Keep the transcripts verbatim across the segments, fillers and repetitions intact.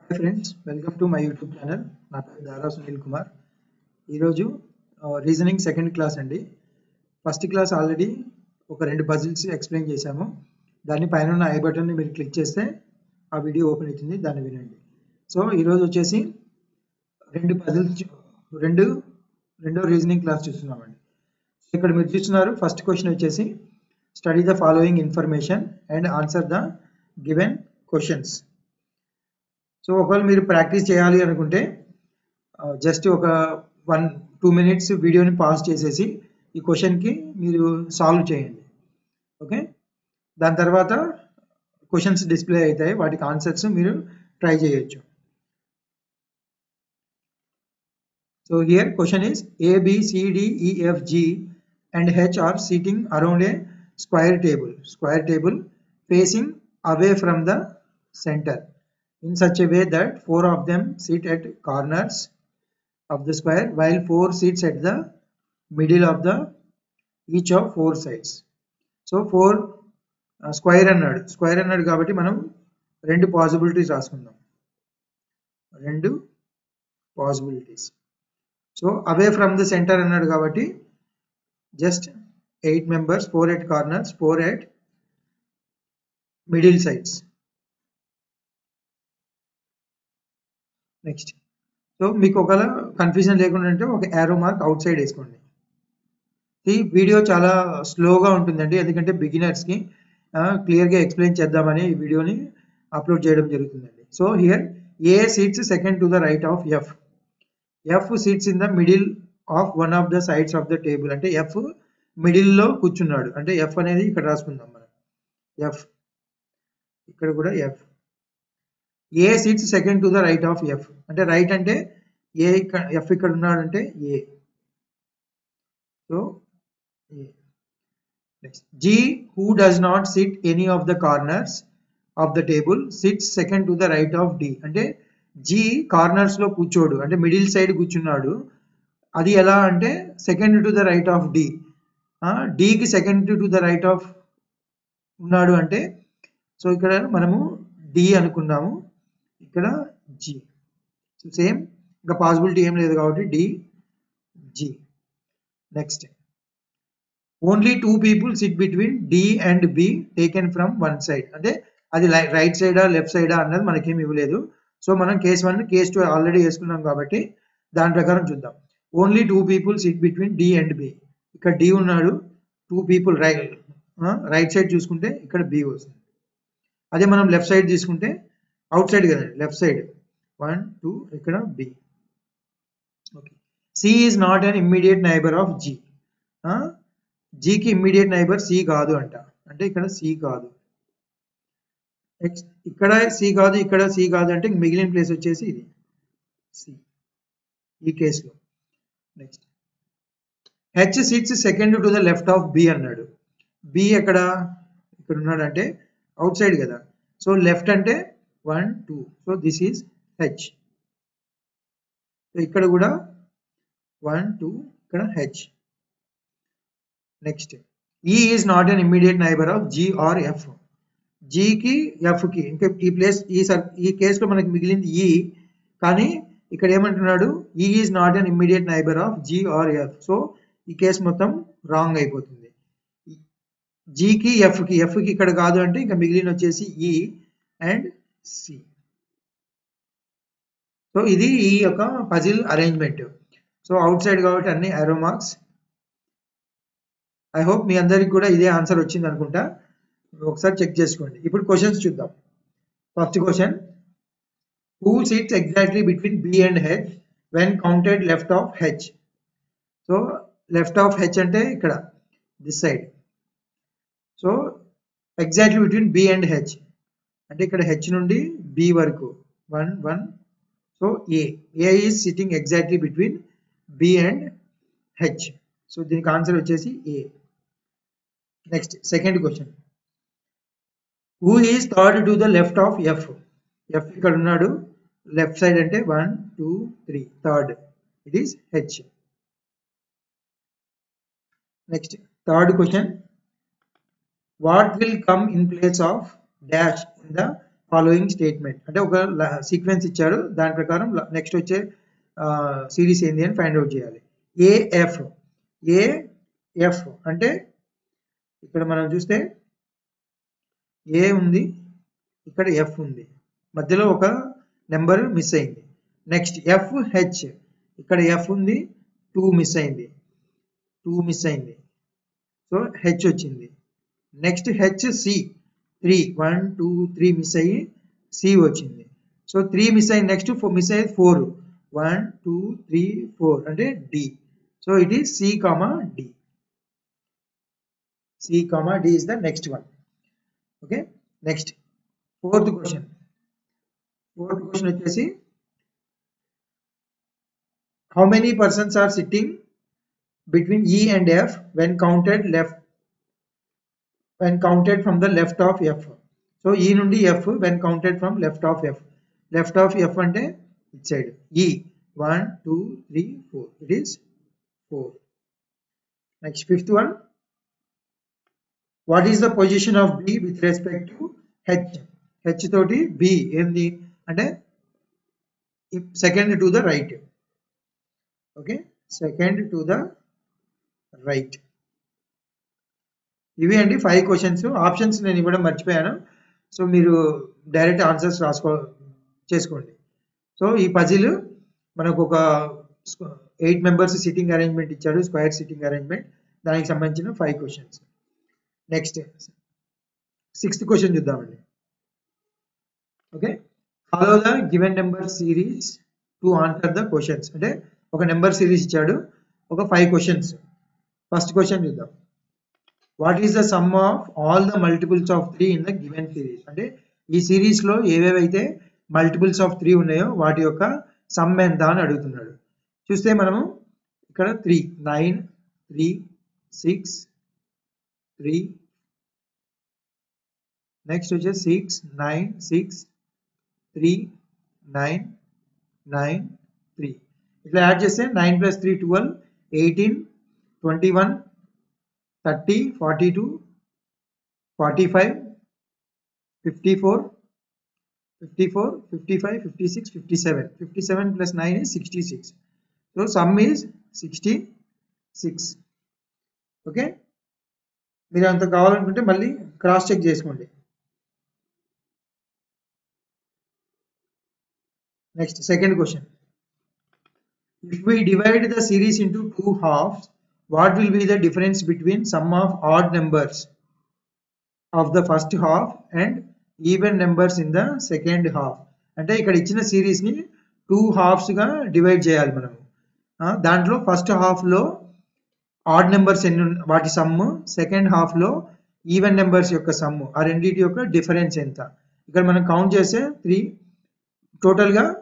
Hi friends, welcome to my YouTube channel. నా పేరు దారా సునీల్ కుమార్. ఈరోజు రీజనింగ్ సెకండ్ క్లాస్ అండి. ఫస్ట్ క్లాస్ ఆల్రెడీ ఒక రెండు పజిల్స్ ఎక్స్ప్లెయిన్ చేశాము. దాని పైన ఉన్న ఐ బటన్ని మీరు క్లిక్ చేస్తే ఆ వీడియో ఓపెన్ అవుతుంది, దాన్ని వినండి. సో ఈరోజు వచ్చేసి రెండు పజిల్స్ రెండు రెండో రీజనింగ్ క్లాస్ చూస్తున్నామండి. ఇక్కడ మీరు చూస్తున్నారు ఫస్ట్ క్వశ్చన్ వచ్చేసి study the following information and answer the given questions. So ఒకవేళ మీరు ప్రాక్టీస్ చేయాలి అనుకుంటే జస్ట్ ఒక వన్ టూ మినిట్స్ వీడియోని పాజ్ చేసేసి ఈ క్వశ్చన్కి మీరు సాల్వ్ చేయండి. ఓకే, దాని తర్వాత క్వశ్చన్స్ డిస్ప్లే అవుతాయి, వాటికి ఆన్సర్స్ మీరు ట్రై చేయొచ్చు. So here question is A B C D E F G and H are sitting around a square table square table facing away from the center in such a way that four of them sit at corners of the square while four sits at the middle of the each of four sides. So four uh, square అన్నాడు square అన్నాడు కాబట్టి మనం రెండు possibilities రాసుకుందాం, రెండు possibilities. So away from the centre అన్నాడు కాబట్టి just eight members, four at corners, four at middle sides. Next, so మీకు ఒకవేళ కన్ఫ్యూజన్ లేకుండా అంటే ఒక యారో మార్క్ అవుట్ సైడ్ వేసుకోండి. ఈ వీడియో చాలా స్లోగా ఉంటుందండి, ఎందుకంటే బిగినర్స్కి క్లియర్గా ఎక్స్ప్లెయిన్ చేద్దామని ఈ వీడియోని అప్లోడ్ చేయడం జరుగుతుందండి. So here A sits second to the right of F F sits in the middle of one of the sides of the table. అంటే ఎఫ్ మిడిల్లో కూర్చున్నాడు, అంటే ఎఫ్ అనేది ఇక్కడ రాసుకుందాం మనం. ఎఫ్ ఇక్కడ కూడా F. A sits second to the right of F అంటే రైట్ అంటే ఏ ఇక్కడ, ఎఫ్ ఇక్కడ ఉన్నాడు అంటే A. So next G who does not sit any of the corners of the table sits second to the right of D. అంటే G corners లో కూర్చోడు, అంటే మిడిల్ సైడ్ కూర్చున్నాడు. అది ఎలా అంటే second to the right of D. డికి second to the right of ఉన్నాడు అంటే, సో ఇక్కడ మనము డి అనుకున్నాము, ఇక్కడ జీ. సేమ్ ఇంకా పాసిబిలిటీ ఏం లేదు కాబట్టి D G. Next, only two people sit between D and B taken from one side. అంటే అది రైట్ సైడా లెఫ్ట్ సైడా అన్నది మనకేం ఇవ్వలేదు. సో మనం case one case two already వేసుకున్నాం కాబట్టి దాని ప్రకారం చూద్దాం. Only two people sit between D and B. ఇక్కడ డి ఉన్నాడు, two people right right side చూసుకుంటే ఇక్కడ బి వస్తుంది. అదే మనం లెఫ్ట్ సైడ్ తీసుకుంటే అవుట్ సైడ్ కదండి, లెఫ్ట్ సైడ్ వన్ టూ, ఇక్కడ B. Okay, C is not an immediate neighbour of G. జీకి ఇమ్మీడియట్ నైబర్ సి కాదు అంట, అంటే ఇక్కడ సి కాదు. నెక్స్ట్ ఇక్కడ సి కాదు, ఇక్కడ సి కాదు, అంటే మిగిలిన ప్లేస్ వచ్చేసి ఇది సి ఈ కేసులో. Next, H sits second to the left of B అన్నాడు. బి ఎక్కడ ఇక్కడ ఉన్నాడు అంటే అవుట్ సైడ్ కదా. సో లెఫ్ట్ అంటే one two, so this is H. ఇక్కడ కూడా వన్ టూ, ఇక్కడ H. Next, E is not an immediate neighbour of G or F. జీకి ఎఫ్కి ఇంకా ఈ ప్లేస్ ఈ సర్ ఈ కేసులో మనకి మిగిలింది ఈ, కానీ ఇక్కడ ఏమంటున్నాడు E is not an immediate neighbour of G or F. So ఈ కేసు మొత్తం రాంగ్ అయిపోతుంది. జీకి ఎఫ్కి ఎఫ్కి ఇక్కడ కాదు అంటే ఇంకా మిగిలిన వచ్చేసి ఈ అండ్ సి. సో ఇది ఈ యొక్క puzzle arrangement. So outside కాబట్టి అన్ని ఆరో మార్క్స్. ఐ హోప్ మీ అందరికి కూడా ఇదే ఆన్సర్ వచ్చింది అనుకుంటా, ఒకసారి చెక్ చేసుకోండి. ఇప్పుడు క్వశ్చన్స్ చూద్దాం. First question, who sits exactly between B and H when counted left of H. So left of H అంటే ఇక్కడ this side. So exactly between B and H అంటే ఇక్కడ హెచ్ నుండి బి వరకు one one. So A A is sitting exactly between B and H. So దీనికి answer వచ్చేసి A. Next second question, who is third to the left of F. F ఇక్కడ ఉన్నాడు, left side అంటే one two three, third it is H. Next third question, what will come in place of dash in the following statement అంటే ఒక sequence ఇచ్చారు, దాని ప్రకారం next వచ్చే series ఏంది అని ఫైండ్ అవుట్ చేయాలి. ఏఎఫ్ ఏఎఫ్ అంటే ఇక్కడ మనం చూస్తే ఏ ఉంది, ఇక్కడ ఎఫ్ ఉంది, మధ్యలో ఒక నెంబర్ మిస్ అయింది. నెక్స్ట్ ఎఫ్ హెచ్, ఇక్కడ ఎఫ్ ఉంది, టూ మిస్ అయింది, టూ మిస్ అయింది, సో హెచ్ వచ్చింది. Next H C, three one two three miss అయ్యి సి వచ్చింది. సో త్రీ మిస్ అయ్యి నెక్స్ట్ ఫోర్ మిస్ అయ్యి four, one two three four అంటే D. So it is C comma D. C comma D is the next one. Okay, next fourth question. Fourth question వచ్చేసి how many persons are sitting between E and F when counted left when counted from the left of F. So E నుండి F when counted from left of F. Left of F అంటే it side E, one two three four, it is four. Next fifth one, what is the position of B with respect to H? H తోటి B ఏంది అంటే second to the right. Okay, second to the right. ఇవి అండి five questions. Options నేను ఇవ్వడం మర్చిపోయాను, so మీరు direct answers రాసుకో చేసుకోండి. సో ఈ పజిల్ మనకు ఒక ఎయిట్ మెంబర్స్ సిట్టింగ్ అరేంజ్మెంట్ ఇచ్చాడు, స్క్వేర్ సిట్టింగ్ అరేంజ్మెంట్, దానికి సంబంధించిన five questions. Next sixth question చూద్దామండి. Okay, follow the given number series to answer the questions. అంటే ఒక నెంబర్ సిరీస్ ఇచ్చాడు, ఒక ఫైవ్ క్వశ్చన్స్. ఫస్ట్ క్వశ్చన్ చూద్దాం. What is the sum of all the multiples of three in the given series? అంటే ఈ series లో ఏవేవైతే multiples of three ఉన్నాయో వాటి యొక్క సమ్ ఎంత అని అడుగుతున్నాడు. చూస్తే మనము ఇక్కడ three, nine, three, six, three, next వచ్చేసి six, nine, six, three, nine, nine, three. ఇట్లా యాడ్ చేస్తే nine plus three twelve, eighteen, twenty one, thirty, forty two, forty five, fifty four, fifty four, fifty five, fifty six, fifty seven. Fifty seven plus nine is sixty six. So sum is sixty six. Okay, మీరు అంత కావాలనుకుంటే మళ్ళీ cross check చేసుకోండి. Next second question. If we divide the series into two halves, what will be the difference between sum of odd numbers of the first half and even numbers in the second half? అంటే ఇక్కడ ఇచ్చిన series ని two హాఫ్స్ గా divide చేయాలి మనము. దాంట్లో first half లో odd numbers ఎన్ని, వాటి సమ్ము, సెకండ్ హాఫ్ లో ఈవెన్ నెంబర్స్ యొక్క సమ్ము, ఆ రెండింటి యొక్క డిఫరెన్స్ ఎంత? ఇక్కడ మనం కౌంట్ చేస్తే త్రీ, టోటల్ గా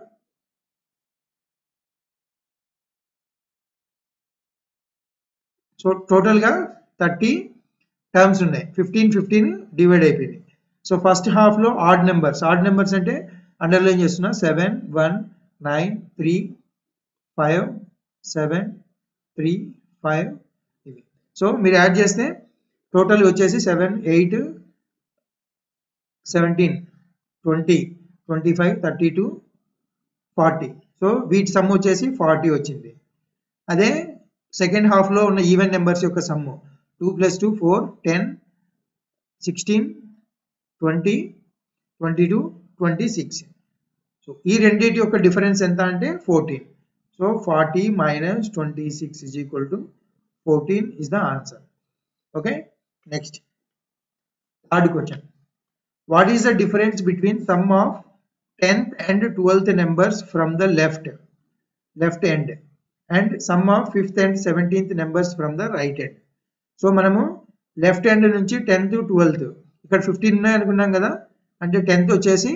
సో టోటల్ గా థర్టీ టర్మ్స్ ఉన్నాయి. ఫిఫ్టీన్ ఫిఫ్టీన్ డివైడ్ అయిపోయింది. సో ఫస్ట్ హాఫ్ లో ఆడ్ నెంబర్స్, ఆడ్ నెంబర్స్ అంటే అండర్లైన్ చేస్తున్నా, seven, one, nine, three, five, seven, three, five, ఇవి. సో మీరు యాడ్ చేస్తే టోటల్ వచ్చేసి seven, eight, seventeen, twenty, twenty five, thirty two, forty. So వీటి సమ్ వచ్చేసి ఫార్టీ వచ్చింది. అదే సెకండ్ హాఫ్ లో ఉన్న ఈవెన్ నెంబర్స్ యొక్క sum two plus two four, ten, sixteen, twenty, twenty two, twenty six. So ఈ రెండింటి యొక్క డిఫరెన్స్ ఎంత అంటే fourteen. So forty minus twenty six is equal to fourteen is the answer. Okay, next third question. What is the difference between sum of tenth and twelfth numbers from the left left end and sum of fifth and seventeenth numbers from the right end? So మనము left end నుంచి tenth, twelfth, ఇక్కడ fifteen ఉన్నాయి అనుకున్నాం కదా, అంటే tenth వచ్చేసి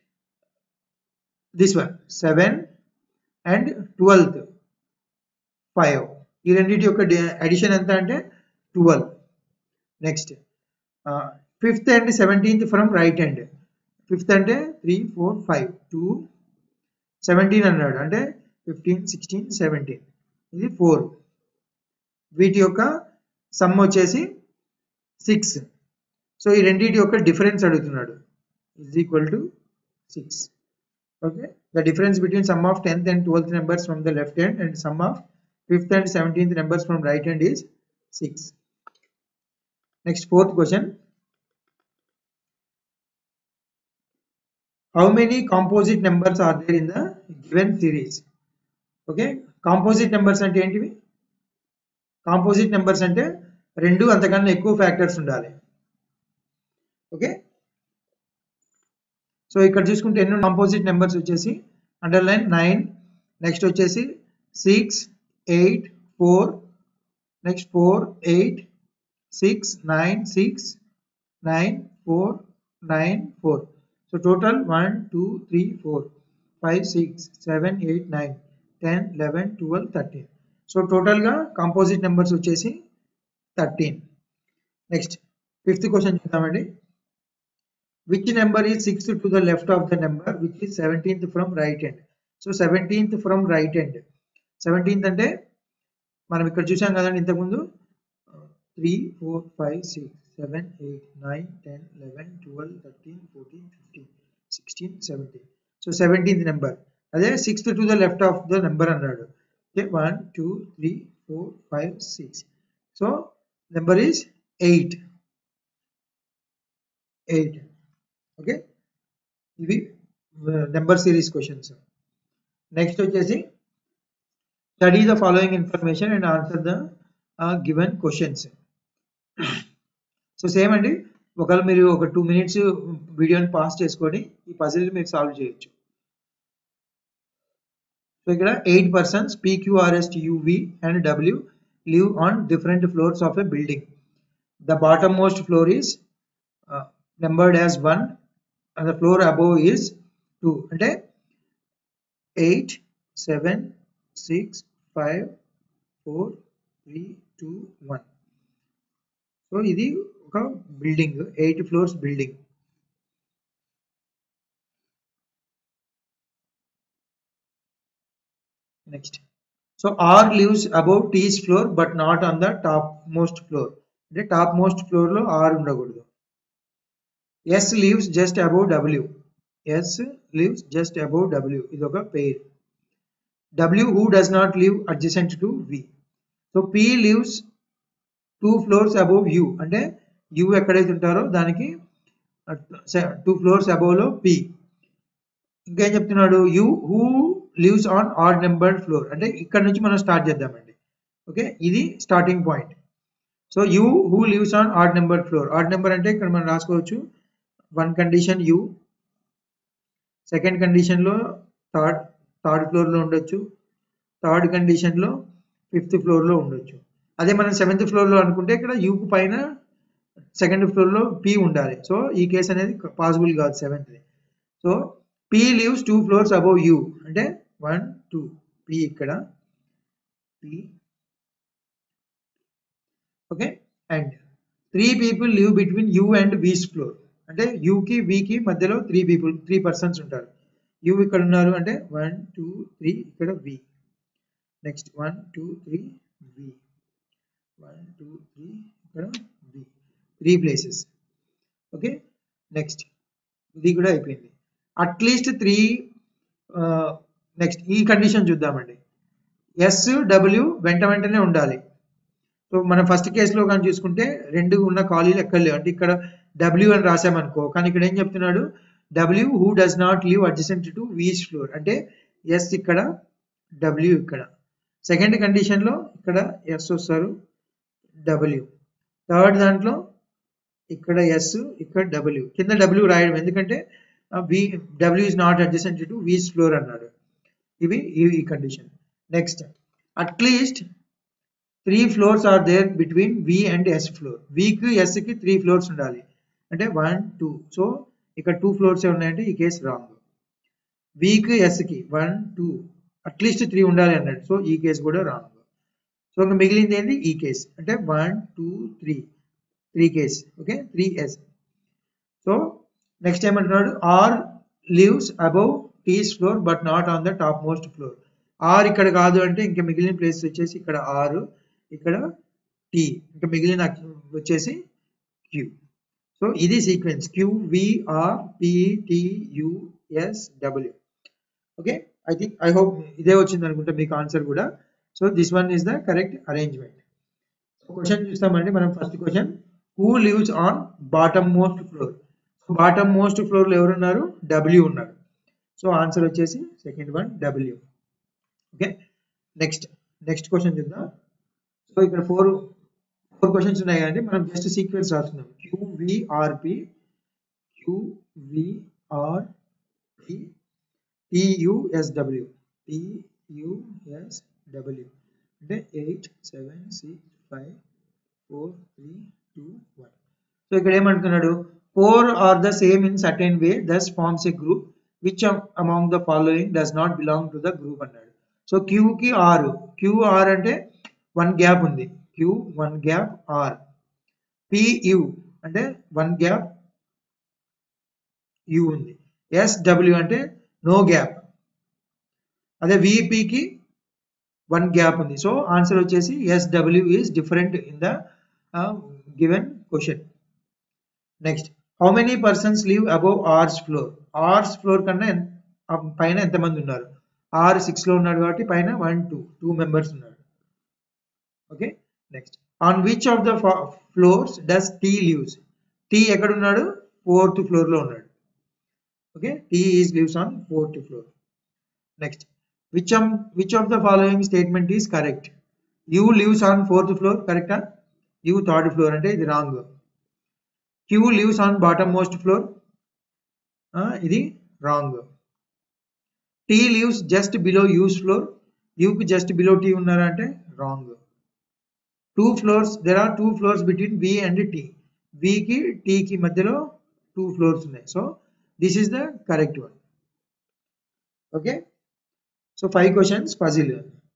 this one seven and twelfth five, ఈ రెండింటి యొక్క అడిషన్ ఎంత అంటే twelve. Next fifth and seventeenth from right end, fifth అంటే three, four, five, two, seventeen అన్నాడు అంటే ఫిఫ్టీన్, సిక్స్టీన్, సెవెంటీన్, ఇది ఫోర్. వీటి యొక్క సమ్ వచ్చేసి సిక్స్. సో ఈ రెండింటి యొక్క డిఫరెన్స్ అడుగుతున్నాడు. is equal to six. Okay, the difference between sum of tenth and twelfth numbers from the left hand and sum of fifth and seventeenth numbers from right hand is six. Next, fourth question. How many composite numbers are there in the given series? Okay, composite numbers ante entivi? Composite numbers ante rendu antakanna ekku factors undali. Okay, so ikkada chuskunte enno composite numbers vachesi underline nine, next vachesi six, eight, four, next four, eight, six, nine, six, nine, four, nine, four. So total one, two, three, four, five, six, seven, eight, nine, ten, eleven, twelve, thirteen. So total ga composite numbers vachesi thirteen. Next, fifth question chudamandi. Which number is sixth to the left of the number which is seventeenth from right hand? So seventeenth from right hand. seventeenth ante మనం ఇక్కడ చూసాం కదండి ఇంతకు ముందు three, four, five, six, seven, eight, nine, ten, eleven, twelve, thirteen, fourteen, fifteen, sixteen, seventeen. So seventeenth number. అదే sixth to the left of the number అన్నాడు. Okay, one, two, three, four, five, six. So number is eight. eight. Okay, ఇవి number series questions. Next వచ్చేసి study the following information and answer the given questions. So same అండి, ఒకవేళ మీరు ఒక two minutes వీడియోని pass చేసుకొని ఈ puzzle మీరు సాల్వ్ చేయొచ్చు. సో ఇక్కడ eight persons P Q R S U V and W live on different floors of a building. The bottom most floor is numbered as one and the floor above is two. అంటే eight, seven, six, five, four, three, two, one. So ఇది ఒక building, eight floors building. Next, so R lives above T's floor but not on the top most floor. అంటే top most floor లో R ఉండకూడదు. S lives just above W. S lives just above W. This is a pair. W who does not live adjacent to V. So P lives two floors above U. అంటే U ఎక్కడైతే ఉంటారో దానికి two floors above లో P. ఇంకేం చెప్తున్నాడు, U who lives on odd numbered floor. అంటే ఇక్కడ నుంచి మనం స్టార్ట్ చేద్దామండి. ఓకే, ఇది starting point. So U who lives on odd numbered floor. odd number అంటే ఇక్కడ మనం రాసుకోవచ్చు one condition U, second condition లో థర్డ్ థర్డ్ ఫ్లోర్ లో ఉండొచ్చు, థర్డ్ కండిషన్ లో ఫిఫ్త్ ఫ్లోర్ లో ఉండొచ్చు. అదే మనం సెవెంత్ ఫ్లోర్ లో అనుకుంటే ఇక్కడ యూకు పైన సెకండ్ ఫ్లోర్ లో పి ఉండాలి. సో ఈ కేసు అనేది పాసిబుల్ కాదు seventh. So P lives two floors above U అంటే వన్ టూ పి ఇక్కడ P. Okay, and three people live between U and V's floor. అంటే యూకి వీకి మధ్యలో త్రీ పీపుల్ త్రీ పర్సన్స్ ఉంటారు. యూ ఇక్కడ ఉన్నారు అంటే వన్ టూ త్రీ, ఇక్కడ V. Next one two three V, one two three ఇక్కడ V, three places. Okay, next ఇది కూడా అయిపోయింది. At least three. నెక్స్ట్ ఈ కండిషన్ చూద్దామండి. ఎస్ డబ్ల్యూ వెంట వెంటనే ఉండాలి. సో మనం ఫస్ట్ కేసులో కానీ చూసుకుంటే రెండు ఉన్న ఖాళీలు ఎక్కడ లేవు. అంటే ఇక్కడ డబ్ల్యూ అని రాసామనుకో, కానీ ఇక్కడ ఏం చెప్తున్నాడు, W who does not live adjacent to V's floor. అంటే ఎస్ ఇక్కడ, డబ్ల్యూ ఇక్కడ. సెకండ్ కండిషన్ లో ఇక్కడ ఎస్ వస్తారు, డబ్ల్యూ. థర్డ్ దాంట్లో ఇక్కడ ఎస్, ఇక్కడ డబ్ల్యూ. కింద డబ్ల్యూ రాయడం ఎందుకంటే V W is not adjacent to V's floor అన్నాడు. ఇవి ఈ condition. Next, at least three floors are there between V and S floor. వీకి ఎస్ కి త్రీ ఫ్లోర్స్ ఉండాలి. అంటే వన్ టూ. సో ఇక్కడ టూ ఫ్లోర్స్ ఉన్నాయంటే ఈ కేసు రాంగ్. వీకి ఎస్ కి వన్ టూ అట్లీస్ట్ త్రీ ఉండాలి అన్నాడు. సో ఈ కేసు కూడా రాంగ్. సో ఇంకా మిగిలింది ఏంటి, ఈ కేసు. అంటే one two three three case. Okay, three S. So next ఏమంటున్నాడు, R lives above T's floor but not on the top most floor. R ఇక్కడ కాదు అంటే ఇంకా మిగిలిన ప్లేస్ వచ్చేసి ఇక్కడ ఆరు, ఇక్కడ టీ, ఇంకా మిగిలిన వచ్చేసి క్యూ. సో ఇది sequence Q V R P T U S W. Okay, I think I hope ఇదే వచ్చింది అనుకుంటా మీకు ఆన్సర్ కూడా. So this one is the correct arrangement. Question చూస్తామండి మనం. First question, who lives on bottom most floor? Bottom most floor లో ఎవరున్నారు? W ఉన్నారు. సో ఆన్సర్ వచ్చేసి second one W. Okay, next next question చూద్దాం. సో ఇక్కడ four four questions ఉన్నాయి కదండి, మనం జస్ట్ సీక్వెన్స్ రాస్తున్నాం. క్యూవిఆర్పి క్యూవిఆర్పి టియుఎస్డబ్ల్యూ టియుఎస్డబ్ల్యూ అంటే eight seven six five four three two one. So ఇక్కడ ఏమంటున్నాడు? Four are the same in certain way thus forms a group which among the following does not belong to the group అన్నాడు. So క్యూకి R, QR అంటే one gap ఉంది, Q one gap R. PU అంటే one gap U ఉంది. SW అంటే no gap. అదే విపికి one gap ఉంది. సో ఆన్సర్ వచ్చేసి SW is different in the given question. Next, how many persons live above R's floor? R's floor కన్నా పైన ఎంతమంది ఉన్నారు? ఆర్ సిక్స్ లో ఉన్నాడు కాబట్టి పైన వన్ టూ టూ మెంబర్స్ ఉన్నారు. Okay, next, on which of the floors does T lives? T ఎక్కడ ఉన్నాడు? ఫోర్త్ ఫ్లోర్ లో ఉన్నాడు. Okay, T is lives on fourth floor. Next, which um which of the following statement is correct? U lives on fourth floor, correct? U third floor ante idi wrong. Q lives on bottom most floor, uh, idi wrong. T lives just below U's floor, U ki just below T unnara ante wrong. Two floors, there are two floors between V and T. V ki T ki madhyalo two floors unnai. So this is the correct one. Okay, so five questions puzzle.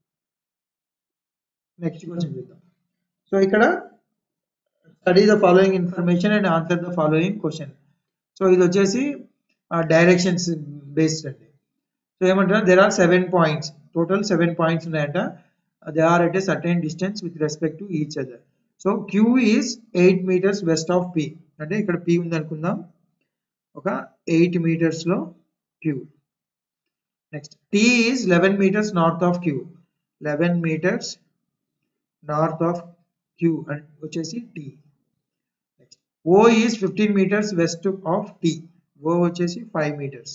Next question చూద్దాం. So ఇక్కడ study the following information and answer the following question. So ఇది వచ్చేసి directions based అండి. So ఏమంటారు? There are seven points, total seven points ఉన్నాయంట. They are at a certain distance with respect to each other. So Q is eight metres west of P, అంటే ఇక్కడ P ఉంది అనుకుందాం, ఒక ఎయిట్ మీటర్స్ లో Q. Next, T is eleven metres north of Q, eleven metres north of Q and వచ్చేసి T. Next, O is fifteen metres west of T, O వచ్చేసి five metres.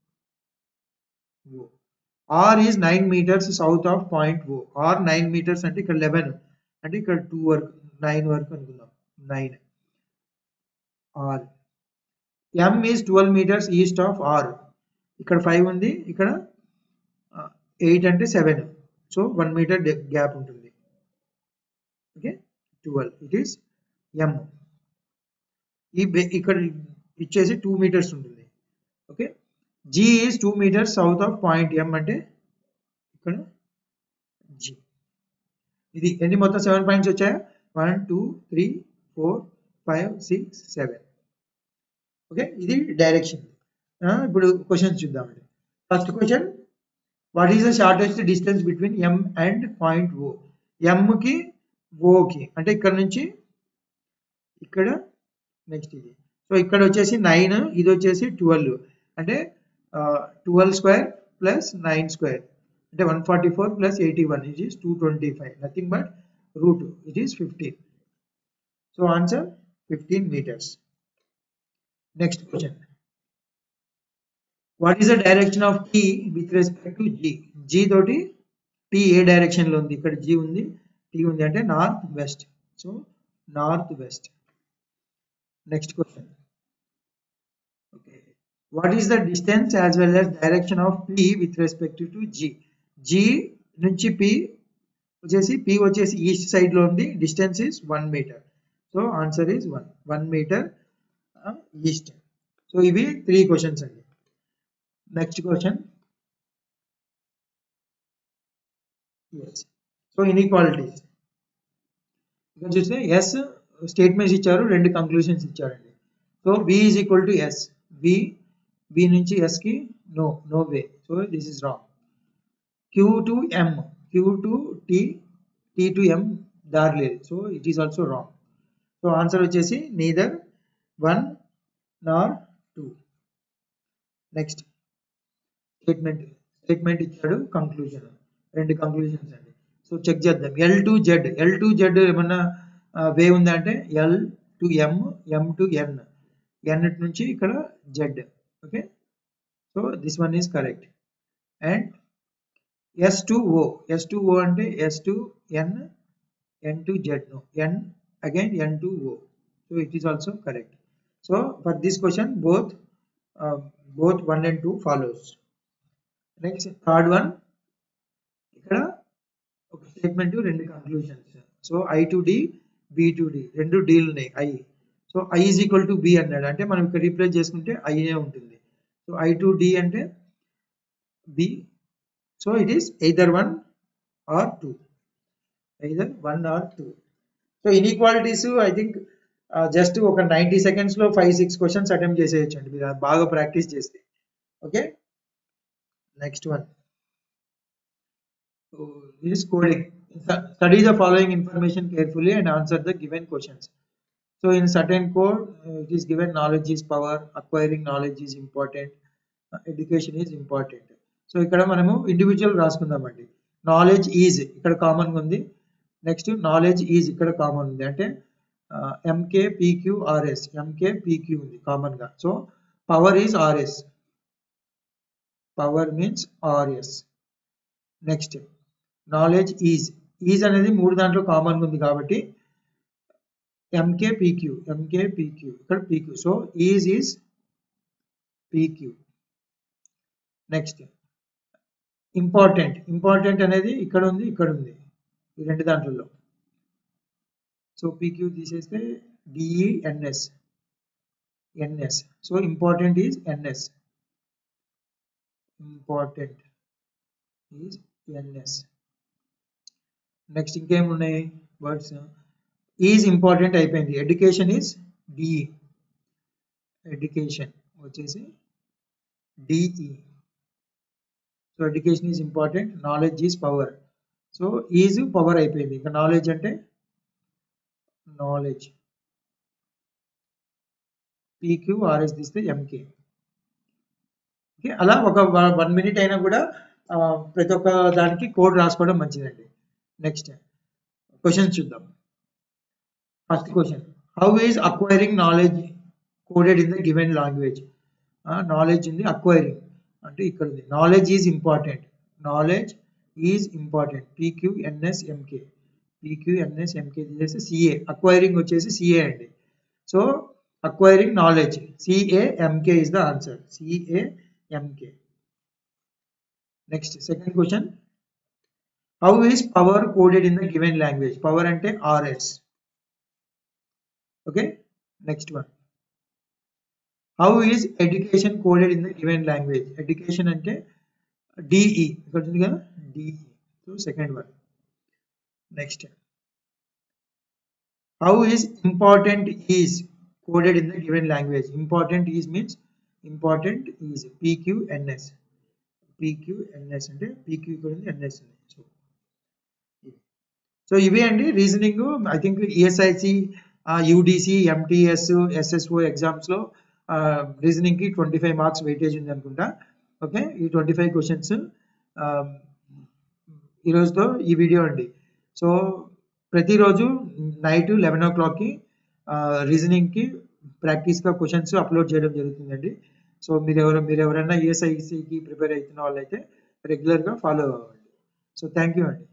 O R is nine metres south of point O, R nine metres అంటే ఇక్కడ eleven అంటే ఇక్కడ two వరకు nine వరకు అనుకుందాం, nine R. M is twelve metres east of R, ఇక్కడ five ఉంది, ఇక్కడ ఎయిట్ అంటే seven, so one metre gap ఉంటుంది. Okay, twelve it is M. ఈ ఇక్కడ ఇచ్చేసి టూ మీటర్స్ ఉంటుంది. Okay, G is two metres south of point M అంటే ఇక్కడ జీ. ఇది ఎన్ని మొత్తం సెవెన్ పాయింట్స్ వచ్చాయా? One two three four five six seven. Okay, ఇది డైరెక్షన్. ఇప్పుడు క్వశ్చన్స్ చూద్దామండి. First question, what is the shortest distance between M and point O? ఎంకి ఓకి అంటే ఇక్కడ నుంచి ఇక్కడ, నెక్స్ట్ ఇది. సో ఇక్కడ వచ్చేసి నైన్, ఇది వచ్చేసి ట్వెల్వ్, అంటే twelve square plus nine square అంటే one forty four plus eighty one it is two twenty five, nothing but root it is fifteen. So answer fifteen metres. Next question, what is the direction of T with respect to G? G తోటి T ఏ direction లో ఉంది? ఇక్కడ G ఉంది, T ఉంది అంటే north west, so north west. Next question, okay, what is the distance as well as direction of P with respect to G? G నుంచి P వచ్చేసి, పి వచ్చేసి ఈస్ట్ సైడ్ లో ఉంది, distance is one metre, so answer is one one metre east. So ఇవి three questions అండి. Next question, so inequalities ఇక్కడ చూస్తే S statements ఇచ్చారు, రెండు కంక్లూషన్స్ ఇచ్చారండి. So B is equal to S, B B నుంచి ఎస్ కి no no way, so this is wrong. Q to M, Q to tea, tea to M దారి లేదు, so it is also wrong. So answer వచ్చేసి neither one nor two. Next statement statement ఇచ్చాడు, conclusion, రెండు conclusions అండి. So check చేద్దాం. L to Z, L to Z ఏమన్నా way ఉందా అంటే L to M, M to N, N నుంచి ఇక్కడ Z. Okay, so this one is correct. And S to O, S to O అంటే S to N, N to Z, no, N again N to O. So it is also correct. So for this question both both one and two follows. Next third one, ఇక్కడ ఒక statement, రెండు conclusions. So I to D, B to D, రెండు డీలు ఉన్నాయి. I, so I is equal to B అన్నాడు అంటే మనం ఇక్కడ రీప్లేస్ చేసుకుంటే ఐనే ఉంటుంది. సో ఐ టు డి అంటే B. So it is either one or two, either one or two. So inequalities I think just ఒక నైంటీ సెకండ్స్ లో ఫైవ్ సిక్స్ క్వశ్చన్స్ అటెంప్ట్ చేసేయచ్చు అండి మీరు బాగా ప్రాక్టీస్ చేస్తే. Okay, next one is coding. Study the following information carefully and answer the given questions. So in certain code uh, it is given knowledge is power, acquiring knowledge is important, uh, education is important. So ikkada manamu individual raasukundamandi. Knowledge is ikkada common ga undi. Next knowledge is ikkada common undi ante uh, mk pq rs, mk pq undi common ga. So power is rs, power means rs. Next knowledge is, is అనేది మూడు దాంట్లో common గా ఉంది కాబట్టి MK PQ, MK PQ, ఇక్కడ PQ. So is is PQ. Next important, important అనేది ఇక్కడ ఉంది, ఇక్కడ ఉంది, ఈ రెండు దాంట్లో. సో పీక్యూ తీసేస్తే DENS, NS. So important is NS, important is NS. Next ఇంకేం ఉన్నాయి వర్డ్స్. ఈజ్ ఇంపార్టెంట్ అయిపోయింది. ఎడ్యుకేషన్ ఈజ్ డిఈ, ఎడ్యుకేషన్ వచ్చేసి DE. So education is important, knowledge is power. So is power అయిపోయింది. ఇంకా నాలెడ్జ్ అంటే knowledge, PQ RS తీస్తే MK. Okay, అలా ఒక వన్ మినిట్ అయినా కూడా ప్రతి ఒక్క దానికి కోడ్ రాసుకోవడం మంచిదండి. నెక్స్ట్ క్వశ్చన్స్ చూద్దాం. First question, how is acquiring knowledge coded in the given language. Knowledge ఉంది, అక్వైరింగ్ అంటే ఇక్కడ ఉంది. Knowledge is important, knowledge is important, PQNS MK, PQNS MK తీసేసి సిఏ, అక్వైరింగ్ వచ్చేసి సిఏ అండి. So acquiring knowledge CAMK is the answer, CAMK. Next second question, how is power coded in the given language. Power ante rs. Okay, next one, how is education coded in the given language. Education ante de, ikkada undi kada de. So second one. Next, how is important is coded in the given language. Important is means important is pqns, pqns ante pq ikkada undi, ns undi. So so ఇవే అండి reasoning. I think ESIC, UDC, MTS, SSO exams లో reasoning కి twenty five marks weightage ఉంది అనుకుంటా. Okay, ఈ twenty five questions ఈరోజుతో ఈ video అండి. So ప్రతిరోజు నైట్ లెవెన్ ఓ క్లాక్కి రీజనింగ్కి ప్రాక్టీస్గా క్వశ్చన్స్ అప్లోడ్ చేయడం జరుగుతుందండి. సో మీరు ఎవరు మీరు ఎవరైనా ఈఎస్ఐసికి ప్రిపేర్ అవుతున్న వాళ్ళైతే రెగ్యులర్గా ఫాలో అవ్వండి. సో థ్యాంక్ యూ అండి.